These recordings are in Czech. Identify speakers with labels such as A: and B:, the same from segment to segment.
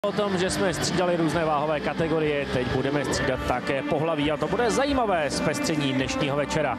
A: O tom, že jsme střídali různé váhové kategorie, teď budeme střídat také pohlaví a to bude zajímavé zpestření dnešního večera.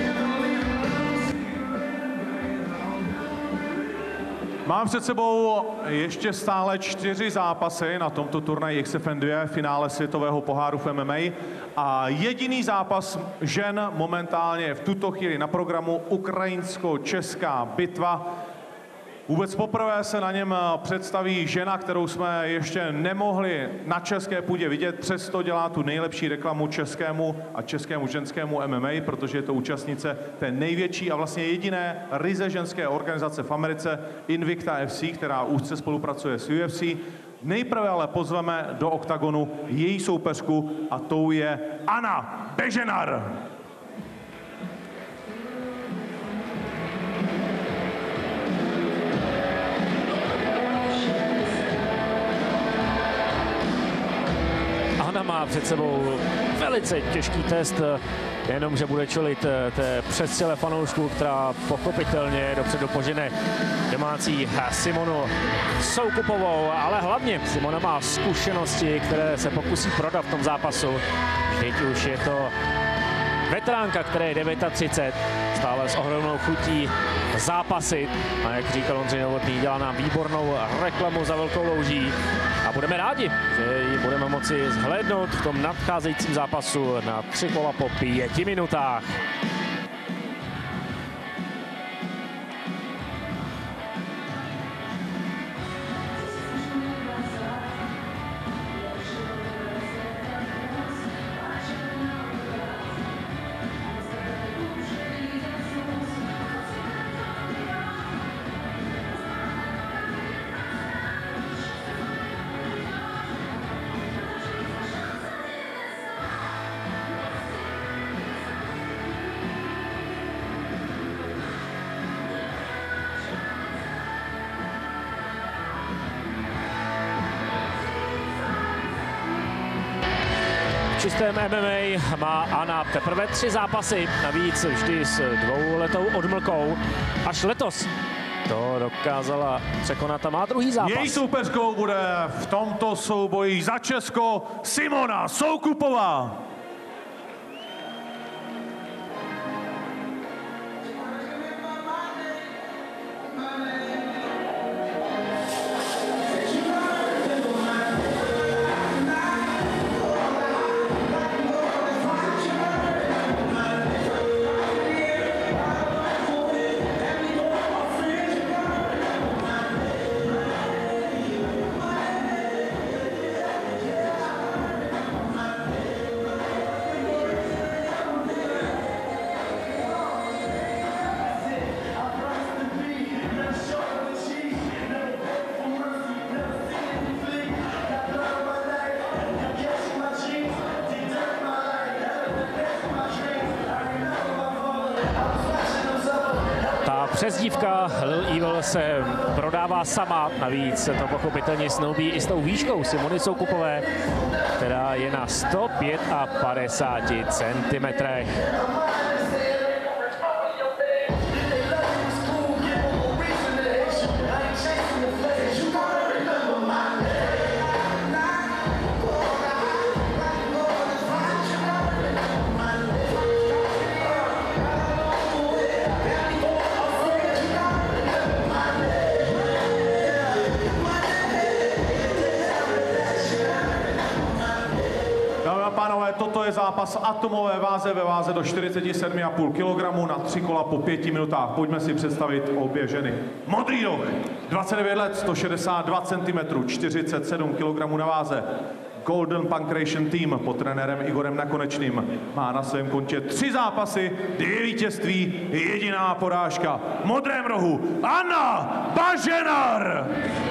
B: Mám před sebou ještě stále 4 zápasy na tomto turnaji XFN 2, finále světového poháru v MMA. A jediný zápas žen momentálně v tuto chvíli na programu, ukrajinsko-česká bitva. Vůbec poprvé se na něm představí žena, kterou jsme ještě nemohli na české půdě vidět, přesto dělá tu nejlepší reklamu českému a českému ženskému MMA, protože je to účastnice té největší a vlastně jediné ryze ženské organizace v Americe, Invicta FC, která úzce spolupracuje s UFC. Nejprve ale pozveme do oktagonu její soupeřku a tou je Anna Beženar.
A: Má před sebou velice těžký test, jenom že bude čelit té přestřele fanoušků, která pochopitelně dopředu požene domácí Simonu Soukupovou, ale hlavně Simona má zkušenosti, které se pokusí prodat v tom zápasu. Teď už je to veteránka, které je 39, stále s ohromnou chutí zápasy. A jak říkal Ondřej Novotný, dělá nám výbornou reklamu za velkou louží. A budeme rádi, že ji budeme moci zhlédnout v tom nadcházejícím zápasu na 3 kola po 5 minutách. V čistém MMA má Anna teprve 3 zápasy, navíc vždy s 2letou odmlkou. Až letos to dokázala překonat a má druhý zápas.
B: Její soupeřkou bude v tomto souboji za Česko Simona Soukupová.
A: Přezdívka Lil Evil se prodává sama, navíc se to pochopitelně snoubí i s tou výškou Simony Soukupové, která je na 155 cm.
B: Pánové, toto je zápas atomové váze ve váze do 47,5 kg na 3 kola po 5 minutách. Pojďme si představit obě ženy. Modrý roh, 29 let, 162 cm, 47 kg na váze. Golden Pancration Team pod trenérem Igorem Nakonečným má na svém kontě 3 zápasy, 2 vítězství, jediná porážka. V modrém rohu Anna Beženar!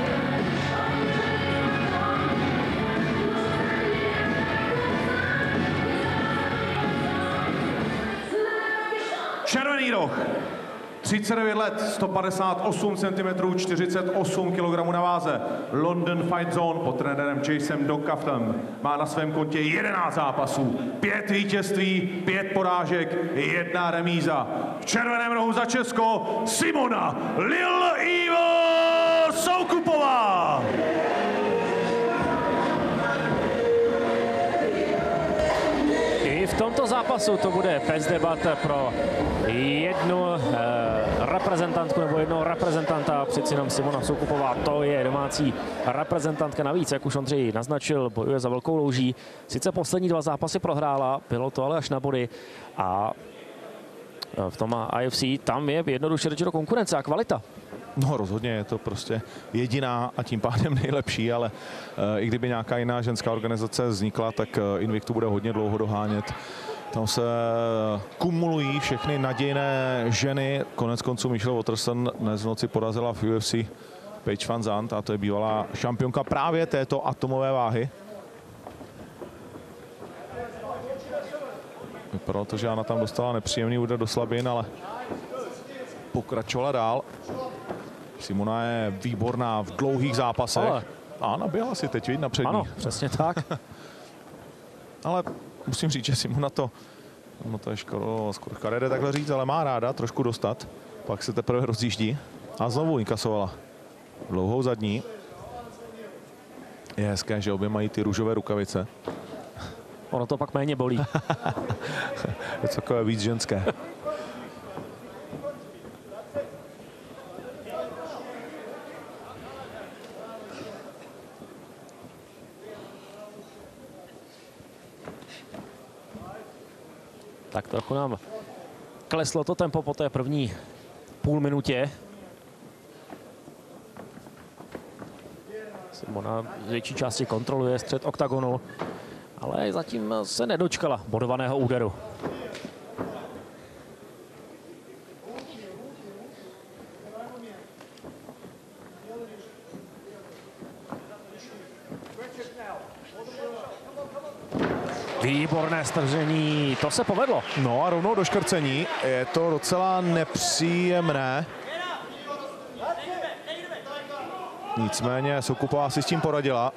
B: Červený roh, 39 let, 158 cm, 48 kg na váze. London Fight Zone pod trenérem Jasem Dokaftem má na svém kontě 11 zápasů, 5 vítězství, 5 porážek, 1 remíza. V červeném rohu za Česko Simona Lil Evil Soukupová.
A: tomto zápasu to bude bez debat pro jednu reprezentantku nebo jednoho reprezentanta. Přeci jenom Simona Soukupová, to je domácí reprezentantka navíc, jak už Ondřej naznačil, bojuje za velkou louží. Sice poslední 2 zápasy prohrála, bylo to ale až na body a v tom IFC tam je jednoduše řečeno konkurence a kvalita.
C: No rozhodně je to prostě jediná a tím pádem nejlepší, ale i kdyby nějaká jiná ženská organizace vznikla, tak Invictu bude hodně dlouho dohánět. Tam se kumulují všechny nadějné ženy. Konec konců Michelle Watterson dnes v noci porazila v UFC Paige Van Zandt a to je bývalá šampionka právě této atomové váhy. Vypadalo to, že Anna tam dostala nepříjemný úder do slabin, ale pokračovala dál. Simona je výborná v dlouhých zápasech. Ale a naběhla si teď, na přední.
A: Ano, přesně tak.
C: Ale musím říct, že Simona to, no to je skoro karede takhle říct, ale má ráda trošku dostat. Pak se teprve rozjíždí a znovu inkasovala dlouhou zadní. Je hezké, že obě mají ty růžové rukavice.
A: Ono to pak méně bolí.
C: Je to takové víc ženské.
A: Tak trochu nám kleslo to tempo po té první půl minutě. Simona z větší části kontroluje střed oktagonu, ale zatím se nedočkala bodovaného úderu. Výborné stržení, to se povedlo.
C: No a rovnou do škrcení, je to docela nepříjemné. Nicméně Soukupová si s tím poradila.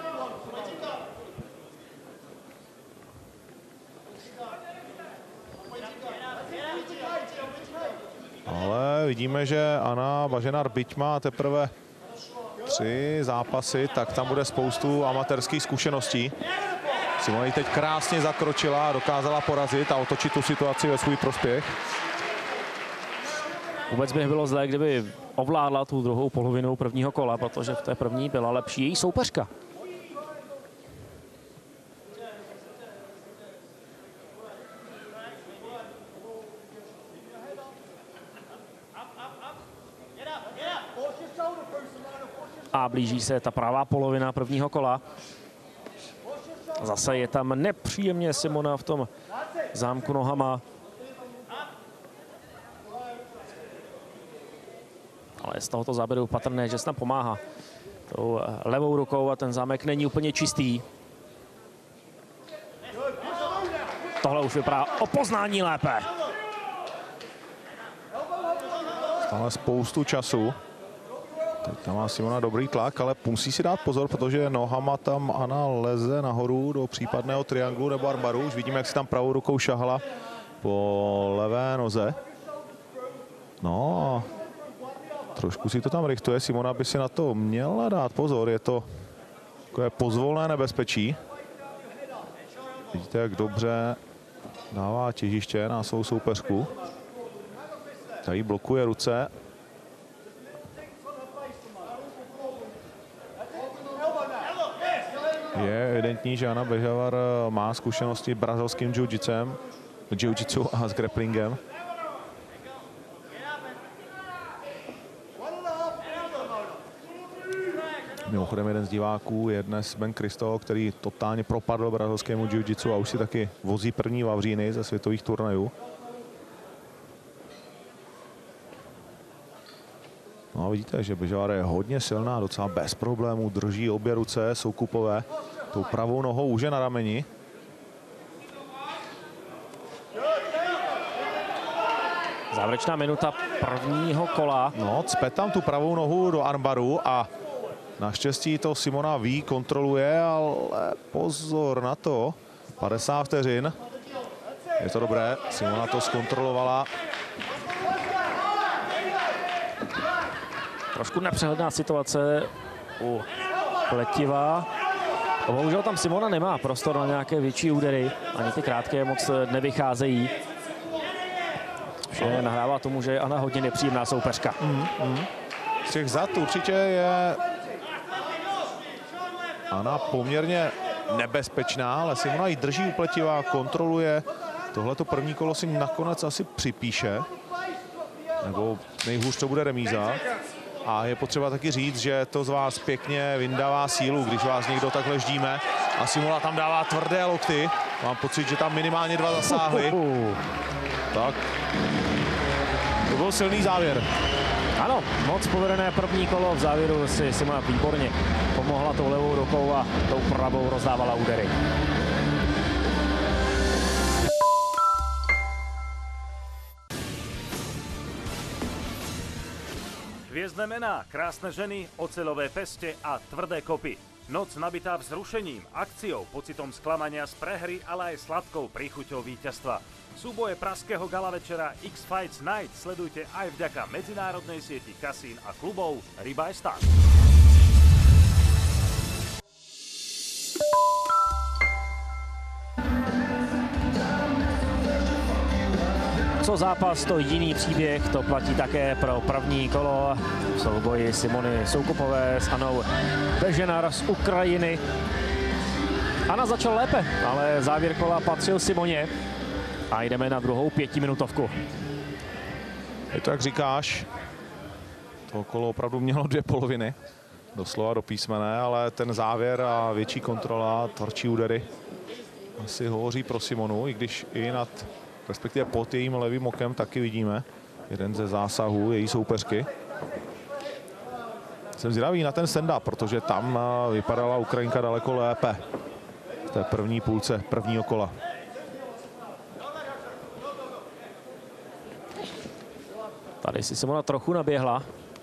C: Ale vidíme, že Anna Baženar, byť má teprve 3 zápasy, tak tam bude spoustu amatérských zkušeností. Simona ji teď krásně zakročila a dokázala porazit a otočit tu situaci ve svůj prospěch.
A: Vůbec by bylo zlé, kdyby ovládla tu druhou polovinu prvního kola, protože v té první byla lepší její soupeřka. A blíží se ta pravá polovina prvního kola. Zase je tam nepříjemně Simona v tom zámku nohama. Ale z tohoto záběru patrné, že se tam pomáhá tou levou rukou a ten zámek není úplně čistý. Tohle už vypadá o poznání lépe.
C: Stále spoustu času. Teď tam má Simona dobrý tlak, ale musí si dát pozor, protože nohama tam Anna leze nahoru do případného trianglu nebo armbaru. Už vidíme, jak si tam pravou rukou šahala po levé noze. No, trošku si to tam richtuje. Simona by si na to měla dát pozor. Je to takové pozvolné nebezpečí. Vidíte, jak dobře dává těžiště na svou soupeřku. Tady blokuje ruce. Je evidentní, že Anna Bežavar má zkušenosti s brazilským jiu-jitsu a s grapplingem. Mimochodem jeden z diváků je dnes Ben Cristo, který totálně propadl brazilskému jiu-jitsu a už si taky vozí první vavříny ze světových turnajů. No a vidíte, že Bežavar je hodně silná, docela bez problémů drží obě ruce Soukupové. Tou pravou nohou už je na rameni.
A: Závěrečná minuta prvního kola.
C: No, cpe tam tu pravou nohu do armbaru a naštěstí to Simona ví, kontroluje, ale pozor na to. 50 vteřin. Je to dobré, Simona to zkontrolovala.
A: Trošku nepřehledná situace u Pletiva. Bohužel tam Simona nemá prostor na nějaké větší údery, ani ty krátké moc nevycházejí. Vše nahrává tomu, že je Anna hodně nepříjemná soupeřka.
C: Z těch zad určitě je Anna poměrně nebezpečná, ale Simona ji drží upletivá, kontroluje. Tohleto první kolo si nakonec asi připíše, nebo nejhůř to bude remíza. A je potřeba taky říct, že to z vás pěkně vyndává sílu, když vás někdo takhle ždíme. A Simona tam dává tvrdé lokty. Mám pocit, že tam minimálně 2 zasáhly. Tak. To byl silný závěr.
A: Ano, moc povedené první kolo. V závěru si Simona výborně pomohla tou levou rukou a tou pravou rozdávala údery.
D: Hviezdne mená, krásne ženy, oceľové peste a tvrdé kopy. Noc nabitá vzrušením, akciou, pocitom sklamania z prehry, ale aj sladkou príchuťou víťazstva. Súboje pražského gala večera X-Fights Night sledujte aj vďaka medzinárodnej sieti kasín a klubov Ribaj Start.
A: Co zápas, to jiný příběh, to platí také pro první kolo v souboji Simony Soukupové s Anou Beženar z Ukrajiny. Anna začala lépe, ale závěr kola patřil Simoně a jdeme na druhou 5minutovku.
C: Je to, jak říkáš, to kolo opravdu mělo 2 poloviny, doslova do písmene, ale ten závěr a větší kontrola, tvrdší údery asi hovoří pro Simonu, i když i nad, respektive pod jejím levým okem taky vidíme jeden ze zásahů její soupeřky. Jsem zvědavý na ten stand-up, protože tam vypadala Ukrajinka daleko lépe v té první půlce prvního kola.
A: Tady si Simona trochu naběhla.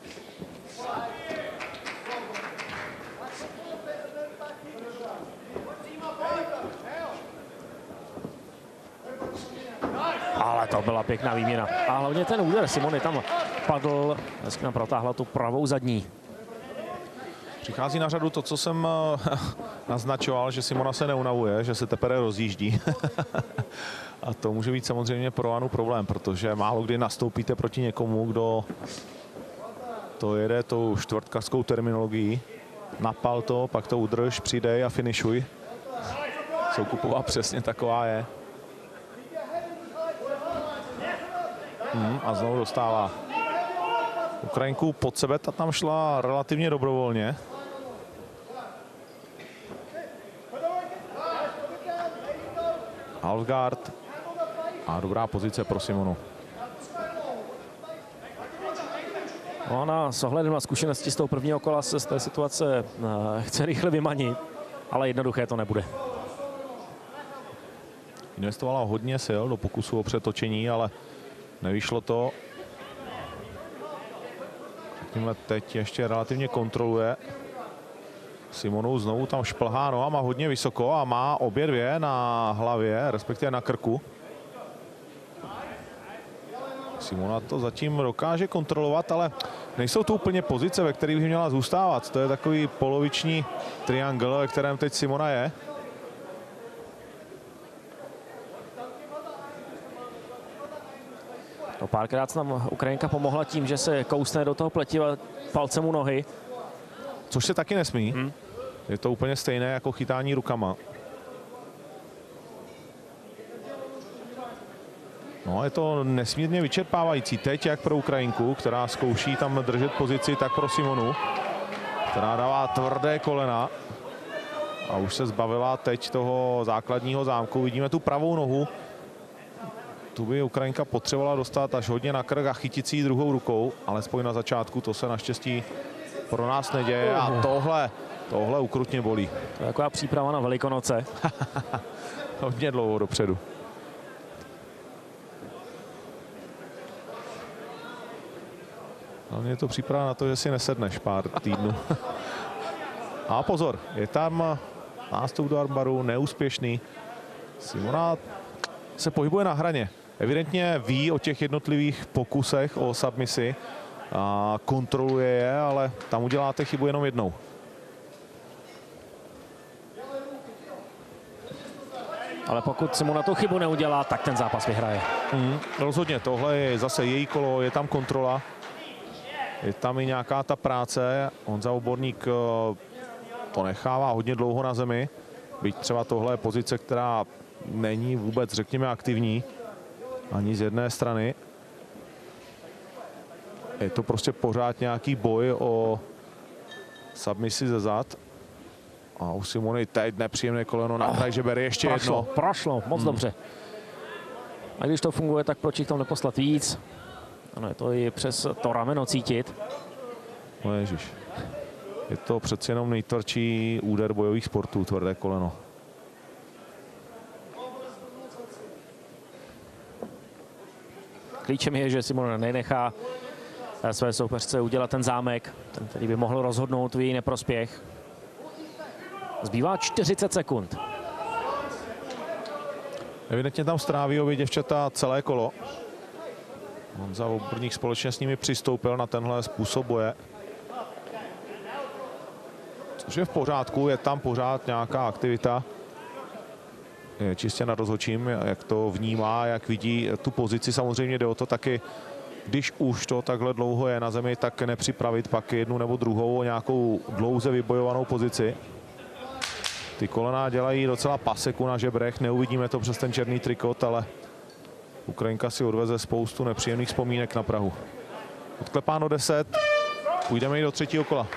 A: Ale to byla pěkná výměna. A hlavně ten úder Simony tam padl, hezky nám protáhla tu pravou zadní.
C: Přichází na řadu to, co jsem naznačoval, že Simona se neunavuje, že se teprve rozjíždí. A to může být samozřejmě pro Anu problém, protože málo kdy nastoupíte proti někomu, kdo to jede tou čtvrtkařskou terminologií. Napal to, pak to udrž, přidej a finišuj. Soukupová přesně taková je. A znovu dostává Ukrajinku pod sebe, ta tam šla relativně dobrovolně. Halfguard a dobrá pozice pro Simonu.
A: Ona s ohledem na zkušenosti z toho prvního kola se z té situace chce rychle vymanit, ale jednoduché to nebude.
C: Investovala hodně sil do pokusu o přetočení, ale nevyšlo to. Tímhle teď ještě relativně kontroluje. Simonu znovu tam šplhá nohama hodně vysoko a má obě dvě na hlavě, respektive na krku. Simona to zatím dokáže kontrolovat, ale nejsou to úplně pozice, ve kterých by měla zůstávat. To je takový poloviční triangl, ve kterém teď Simona je.
A: No, párkrát nám Ukrajinka pomohla tím, že se kousne do toho pletiva palcem u nohy.
C: Což se taky nesmí. Je to úplně stejné jako chytání rukama. No, je to nesmírně vyčerpávající. Teď jak pro Ukrajinku, která zkouší tam držet pozici, tak pro Simonu, která dává tvrdé kolena. A už se zbavila teď toho základního zámku. Vidíme tu pravou nohu. Tu by Ukrajinka potřebovala dostat až hodně na krk a chytit si ji druhou rukou. Alespoň na začátku, to se naštěstí pro nás neděje. A tohle ukrutně bolí.
A: To je taková příprava na Velikonoce.
C: Hodně dlouho dopředu. Hlavně je to příprava na to, že si nesedneš pár týdnů. A pozor, je tam nástup do armbaru, neúspěšný. Simona se pohybuje na hraně. Evidentně ví o těch jednotlivých pokusech o submisi a kontroluje je, ale tam uděláte chybu jenom jednou.
A: Ale pokud Simona tu chybu neudělá, tak ten zápas vyhraje.
C: Rozhodně, tohle je zase její kolo, je tam kontrola. Je tam i nějaká ta práce. Honza Oborník to nechává hodně dlouho na zemi. Byť třeba tohle je pozice, která není vůbec, řekněme, aktivní. Ani z jedné strany. Je to prostě pořád nějaký boj o submisi ze zad. A u Simony teď nepříjemné koleno na kraj žeber, ještě jedno.
A: Prošlo, moc dobře. A když to funguje, tak proč jich tam neposlat víc? Ano, je to i přes to rameno cítit.
C: No ježiš. Je to přeci jenom nejtvrdší úder bojových sportů, tvrdé koleno.
A: Klíčem je, že Simona nenechá své soupeřce udělat ten zámek, ten, který by mohl rozhodnout v její neprospěch. Zbývá 40 sekund.
C: Evidentně tam stráví obě děvčata celé kolo. Honza Oborník společně s nimi přistoupil na tenhle způsob boje. Což je v pořádku, je tam pořád nějaká aktivita. Je čistě nad rozhodčím, jak to vnímá, jak vidí tu pozici. Samozřejmě jde o to taky, když už to takhle dlouho je na zemi, tak nepřipravit pak jednu nebo druhou o nějakou dlouze vybojovanou pozici. Ty kolena dělají docela paseku na žebrech, neuvidíme to přes ten černý trikot, ale Ukrajinka si odveze spoustu nepříjemných vzpomínek na Prahu. Odklepáno 10, půjdeme i do třetího kola.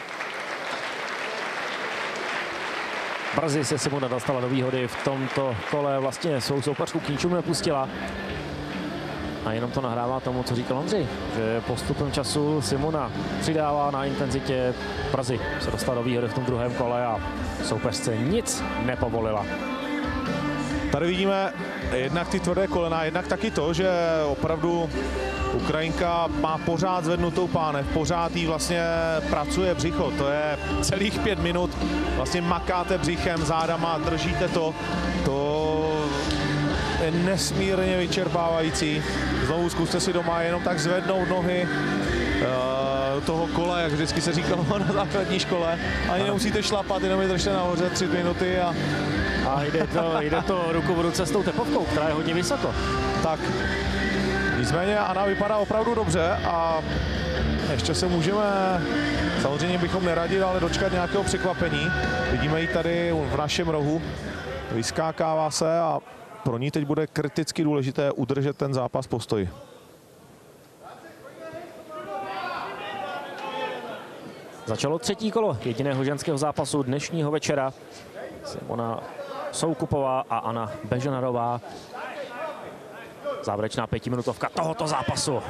A: Brzy se Simona dostala do výhody v tomto kole, vlastně svou soupeřku k ničemu nepustila. A jenom to nahrává tomu, co říkal Ondřej, že postupem času Simona přidává na intenzitě. Brzy se dostala do výhody v tom druhém kole a soupeřce nic nepovolila.
C: Tady vidíme jednak ty tvrdé kolena, jednak taky to, že opravdu Ukrajinka má pořád zvednutou pánev, pořád jí vlastně pracuje břicho. To je celých 5 minut, vlastně makáte břichem, zádama, držíte to. To je nesmírně vyčerpávající. Znovu zkuste si doma jenom tak zvednout nohy do toho kola, jak vždycky se říkalo na základní škole. Ani nemusíte šlapat, jenom je držte nahoře 3 minuty a
A: jde to ruku v ruce s tou tepovkou, která je hodně vysoko.
C: Tak. Nicméně Anna vypadá opravdu dobře a ještě se můžeme, samozřejmě bychom neradili, ale dočkat nějakého překvapení. Vidíme ji tady v našem rohu, vyskákává se a pro ní teď bude kriticky důležité udržet ten zápas postoji.
A: Začalo třetí kolo jediného ženského zápasu dnešního večera. Simona Soukupová a Anna Bežanarová. Závěrečná 5minutovka tohoto zápasu.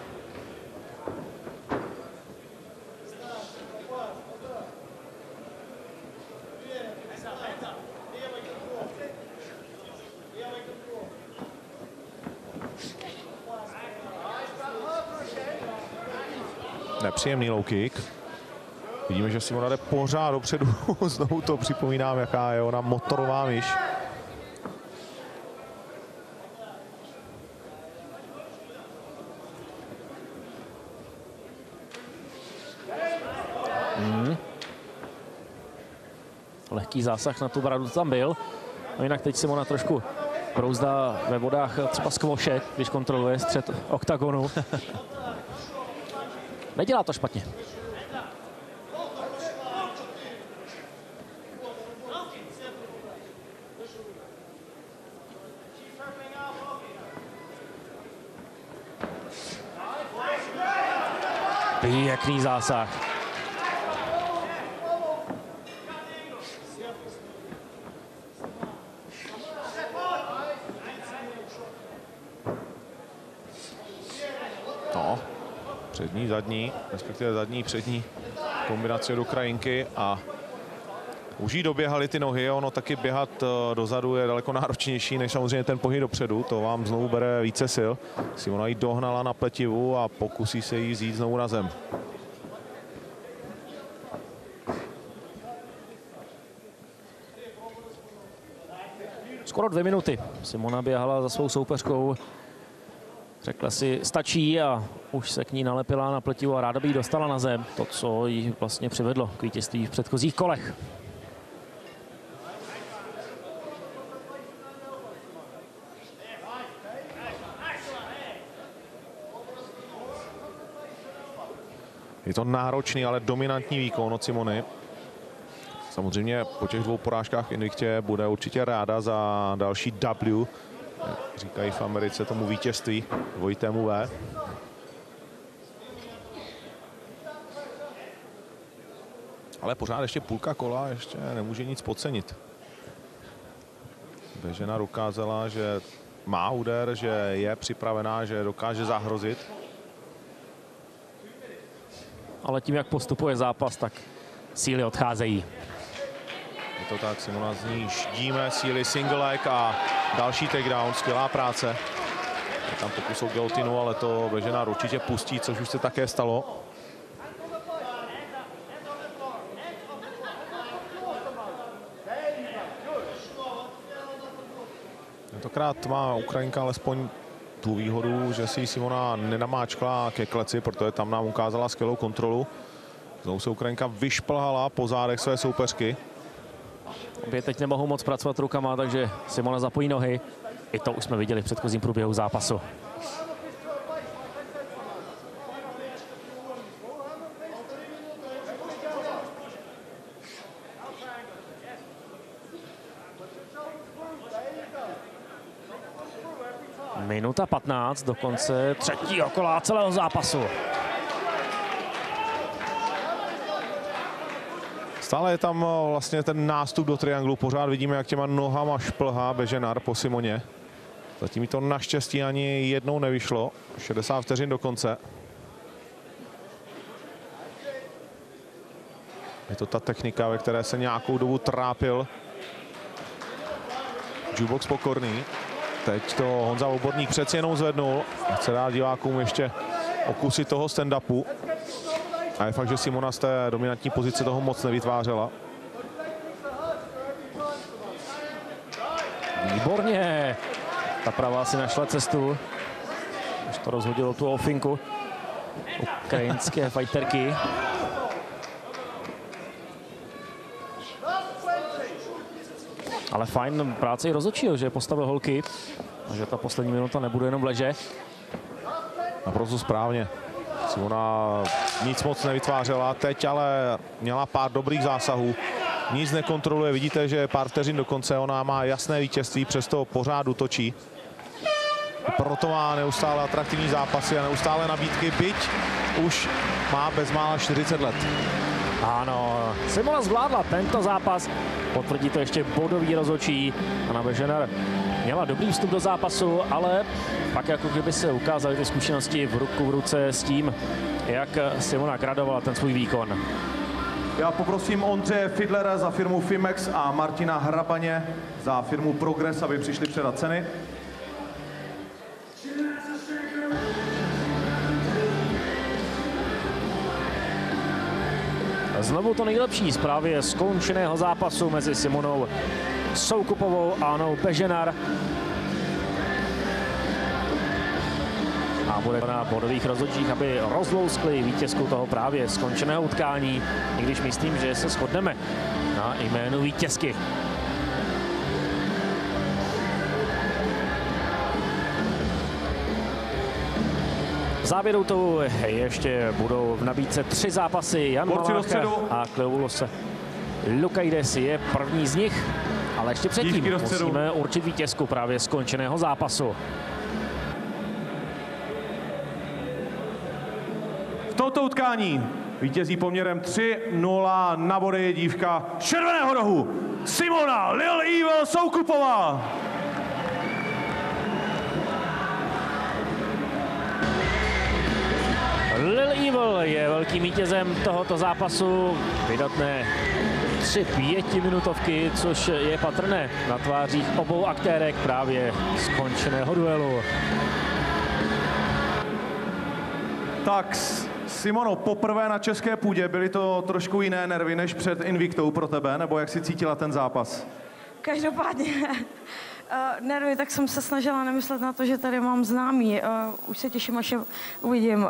C: Nepříjemný low kick. Vidíme, že Simona jde pořád dopředu. Znovu to připomínám, jaká je ona motorová myš.
A: Lehký zásah na tu bradu tam byl. No jinak teď Simona trošku brouzdá ve vodách třeba skvoše, když kontroluje střed oktagonu. Nedělá to špatně. Pěkný zásah.
C: No, přední, zadní, respektive zadní, přední kombinace od Ukrajinky a už jí doběhaly ty nohy, ono taky běhat dozadu je daleko náročnější než samozřejmě ten pohyb dopředu, to vám znovu bere více sil. Simona jí dohnala na pletivu a pokusí se jí vzít znovu na zem.
A: Skoro 2 minuty. Simona běhala za svou soupeřkou. Řekla si, stačí a už se k ní nalepila na pletivu a ráda by jí dostala na zem. To, co jí vlastně přivedlo k vítězství v předchozích kolech.
C: Je to náročný, ale dominantní výkon od Simony. Samozřejmě po těch 2 porážkách v Invictě bude určitě ráda za další W, jak říkají v Americe tomu vítězství, dvojitému V. Ale pořád ještě půlka kola, ještě nemůže nic podcenit. Bežena dokázala, že má úder, že je připravená, že dokáže zahrozit.
A: Ale tím, jak postupuje zápas, tak síly odcházejí.
C: Je to tak, Simona z ní ždíme síly, single leg a další takedown, skvělá práce. Je tam pokus o guillotinu, ale to Bežena určitě pustí, což už se také stalo. Tentokrát má Ukrajinka alespoň tu výhodu, že si Simona nenamáčkla ke kleci, protože tam nám ukázala skvělou kontrolu. Znovu se Ukrajinka vyšplhala po zádech své soupeřky.
A: Obě teď nemohou moc pracovat rukama, takže Simona zapojí nohy. I to už jsme viděli v předchozím průběhu zápasu. Minuta 15 do konce třetího kola celého zápasu.
C: Stále je tam vlastně ten nástup do trianglu. Pořád vidíme, jak těma nohama šplhá Beženar po Simoně. Zatím jí to naštěstí ani jednou nevyšlo. 60 vteřin do konce. Je to ta technika, ve které se nějakou dobu trápil jukebox Pokorný. Teď to Honza Oborník přeci jenom zvednul. Chce dát divákům ještě okusy toho stand-upu. A je fakt, že Simona z té dominantní pozice toho moc nevytvářela.
A: Výborně. Ta pravá si našla cestu. Už to rozhodilo tu ofinku ukrajinské fighterky. Ale fajn práce i rozhodčího, že postavil holky. A že ta poslední minuta nebude jenom leže.
C: Naprosto správně. Simona nic moc nevytvářela, teď ale měla pár dobrých zásahů. Nic nekontroluje, vidíte, že pár vteřin do konce, ona má jasné vítězství, přesto pořád útočí. Proto má neustále atraktivní zápasy a neustále nabídky, byť už má bezmála 40 let.
A: Ano, Simona zvládla tento zápas, potvrdí to ještě bodový rozhodčí. Anna Beženar měla dobrý vstup do zápasu, ale pak jako kdyby se ukázaly ty zkušenosti v ruku v ruce s tím, jak Simona gradovala ten svůj výkon.
B: Já poprosím Ondřeje Fidlera za firmu Fimex a Martina Hrabaně za firmu Progress, aby přišli předat ceny.
A: Znovu to nejlepší z právě skončeného zápasu mezi Simonou Soukupovou a Annou Beženar. A bude na bodových rozhodčích, aby rozlouskli vítězku toho právě skončeného utkání, i když myslím, že se shodneme na jménu vítězky. V závěru to ještě budou v nabídce 3 zápasy. Jan Malách a Kleobulos Lukaides je první z nich, ale ještě předtím musíme určit vítězku právě skončeného zápasu.
B: V tomto utkání vítězí poměrem 3-0 na body dívka červeného rohu Simona Lil Evil Soukupová.
A: Lil Evil je velkým vítězem tohoto zápasu. Vydatné 3 pětiminutovky, což je patrné na tvářích obou aktérek právě skončeného duelu.
B: Tak, Simono, poprvé na české půdě, byly to trošku jiné nervy než před Invictou pro tebe, nebo jak jsi cítila ten zápas?
E: Každopádně nervy, tak jsem se snažila nemyslet na to, že tady mám známý. Už se těším, až je uvidím.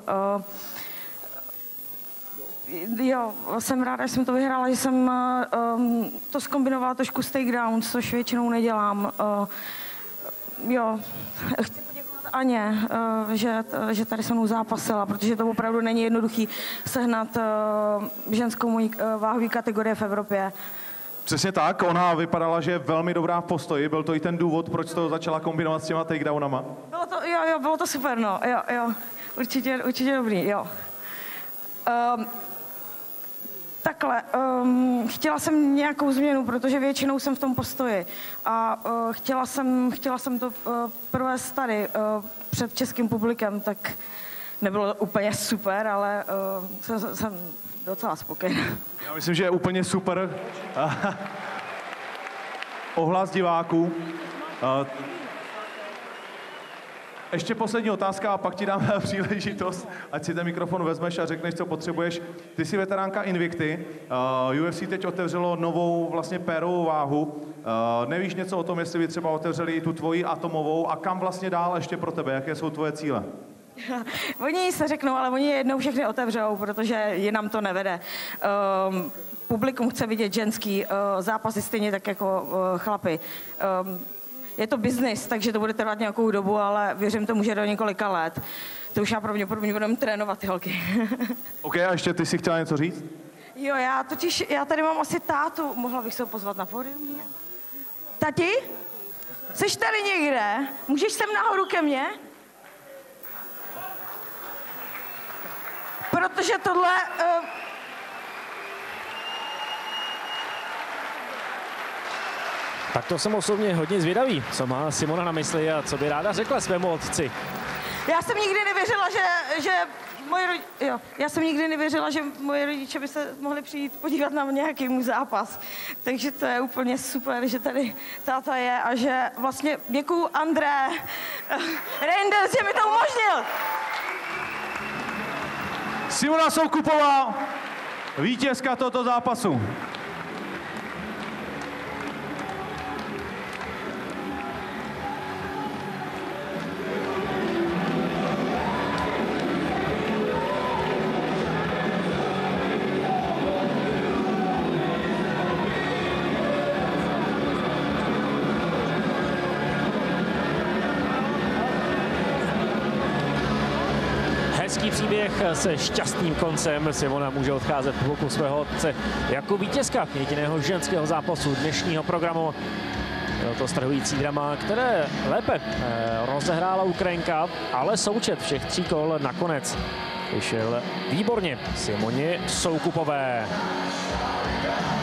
E: Jo, jsem ráda, že jsem to vyhrála, že jsem to zkombinovala trošku s takedowns, což většinou nedělám. Jo, chci poděkovat Aně, že tady se mnou zápasila, protože to opravdu není jednoduchý sehnat ženskou mojí váhové kategorie v Evropě.
B: Přesně tak, ona vypadala, že je velmi dobrá v postoji, byl to i ten důvod, proč to začala kombinovat s těma takedownama.
E: Bylo to super, no, jo, určitě dobrý, jo. Takhle, chtěla jsem nějakou změnu, protože většinou jsem v tom postoji a chtěla jsem to provést tady před českým publikem, tak nebylo úplně super, ale jsem docela spokojená.
B: Já myslím, že je úplně super ohlas diváků. Ještě poslední otázka a pak ti dám příležitost, ať si ten mikrofon vezmeš a řekneš, co potřebuješ. Ty jsi veteránka Invicty, UFC teď otevřelo novou vlastně pérovou váhu. Nevíš něco o tom, jestli by třeba otevřeli i tu tvoji atomovou a kam vlastně dál ještě pro tebe, jaké jsou tvoje cíle?
E: Oni se řeknou, ale oni jednou všechny otevřou, protože jinam to nevede. Publikum chce vidět ženský zápasy stejně tak jako chlapy. Je to biznis, takže to bude trvat nějakou dobu, ale věřím tomu, že do několika let. To už já pravděpodobně budeme trénovat ty holky.
B: OK, a ještě ty si chtěla něco říct?
E: Jo, já tady mám asi tátu. Mohla bych se ho pozvat na pódium? Tati? Jsi tady někde? Můžeš sem nahoru ke mně? Protože tohle...
A: Tak to jsem osobně hodně zvědavý, co má Simona na mysli a co by ráda řekla svému otci.
E: Já jsem nikdy nevěřila, já jsem nikdy nevěřila, že moje rodiče by se mohli přijít podívat na nějaký můj zápas. Takže to je úplně super, že tady táta je a že vlastně děkuju André Reinders, že mi to umožnil.
B: Simona Soukupová, vítězka tohoto zápasu.
A: Hezký příběh se šťastným koncem. Simona může odcházet po boku svého otce jako vítězka jediného ženského zápasu dnešního programu. Bylo to strhující drama, které lépe rozehrála Ukrajinka, ale součet všech 3 kol nakonec vyšel výborně Simoně Soukupové.